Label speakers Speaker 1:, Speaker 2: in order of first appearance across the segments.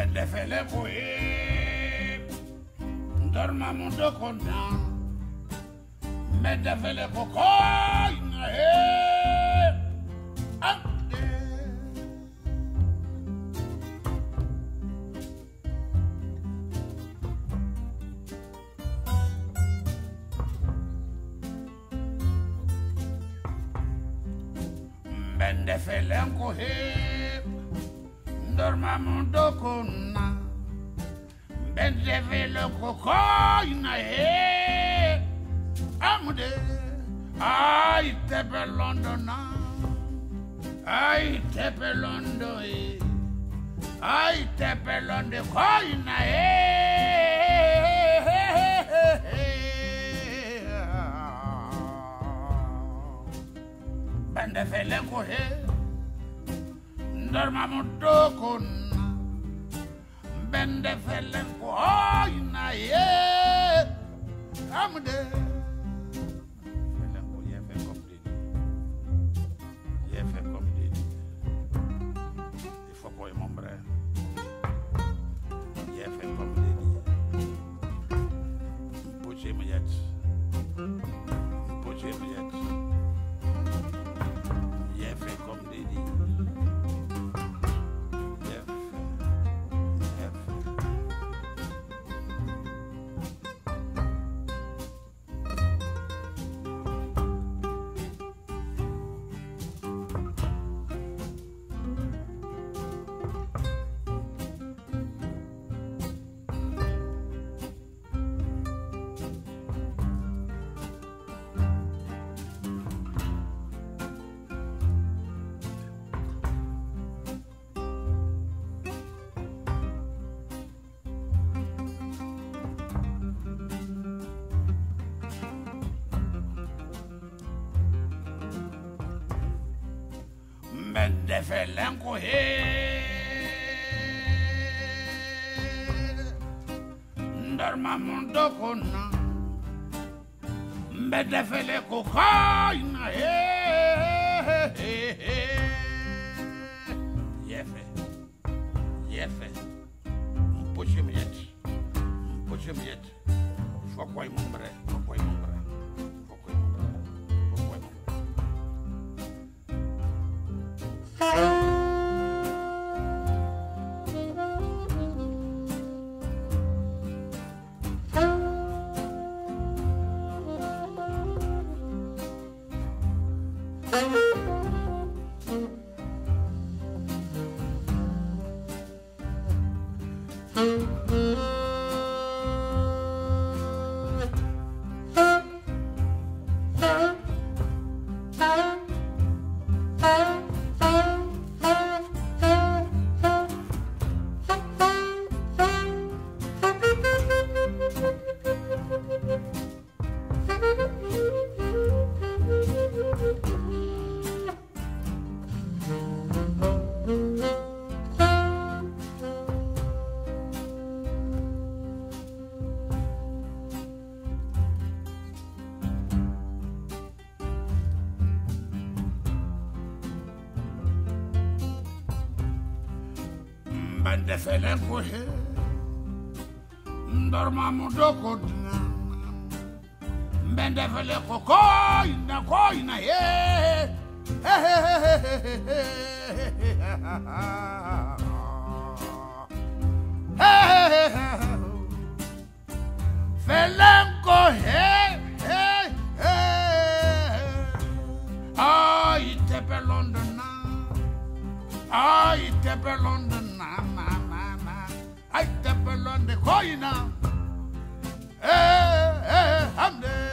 Speaker 1: Mbende Felenko Yéfé, dormamundo kona. Mbende Felenko Mbende Felenko Yéfé, dormamundo kona. Mbende Felenko amude, ay tepe London, ay tepe London, ay tepe London koina Mbende Felenko Yéfé, dormamundo kona. Mbende Felenko amude. Felenko Yéfé comme Didi. Yéfé comme Didi. Il faut qu'on ait mon frère. Yéfé comme Didi. M'poché m'yet. M'poché m'yet. Yéfé comme Didi. Mbende Felenko Yéfé, dormamundo kona. Mbende Felenko Yéfé, Yéfé, m'poché m'yet. M'poché m'yet. Faut qu'on ait mon frère, faut qu'on ait mon frère. Mbende Felenko Yéfé, dormamundo kona. Mbende Felenko Felenko Yéfé, ay tepe London, ay tepe London. I tap along the coina. I'm there.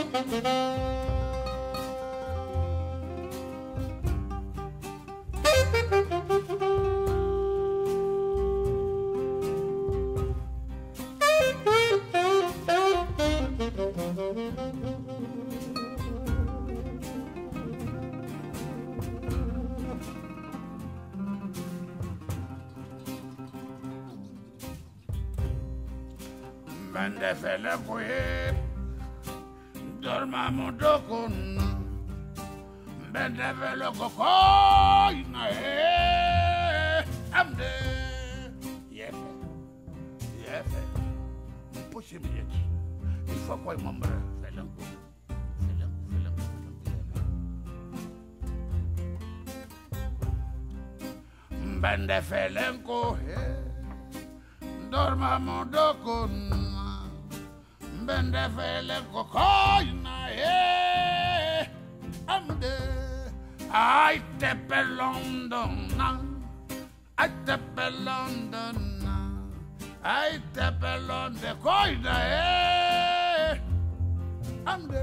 Speaker 1: Bende Felenko Yéfé, dorma mon dokun. Bende Felenko amde. Yéfé, Yéfé, possibilité. Il faut quoi membre Felenko, Felenko. Bende Felenko Yéfé, dorma mon dokun. Bende Felenko amde. I tepe London, I tepe London, I tepe London amde.